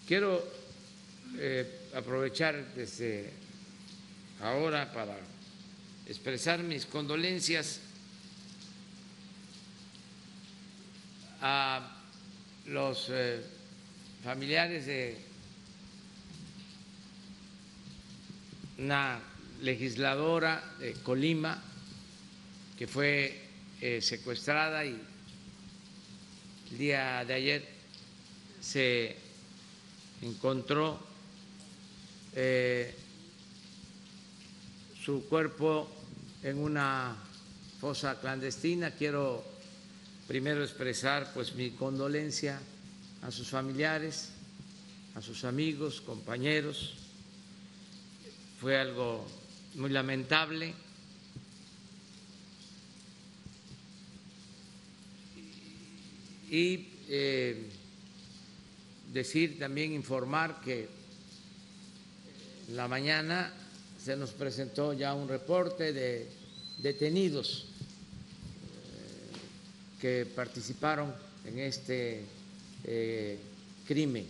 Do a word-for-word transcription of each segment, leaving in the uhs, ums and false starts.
quiero eh, aprovechar desde ahora para expresar mis condolencias a los eh, familiares de una legisladora de Colima que fue eh, secuestrada y el día de ayer se encontró eh, su cuerpo en una fosa clandestina. Quiero primero expresar pues mi condolencia a sus familiares, a sus amigos, compañeros. Fue algo muy lamentable. Y eh, decir también, informar que en la mañana se nos presentó ya un reporte de detenidos eh, que participaron en este eh, crimen.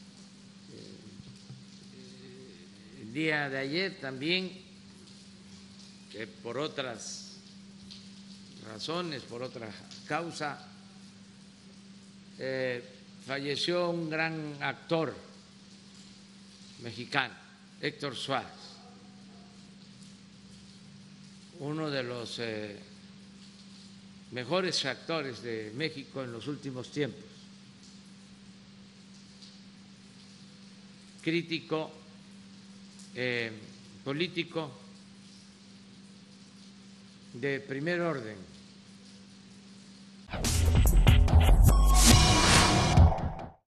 El día de ayer también, que por otras razones, por otra causa, eh, falleció un gran actor mexicano, Héctor Suárez, uno de los eh, mejores actores de México en los últimos tiempos, crítico, eh, político de primer orden.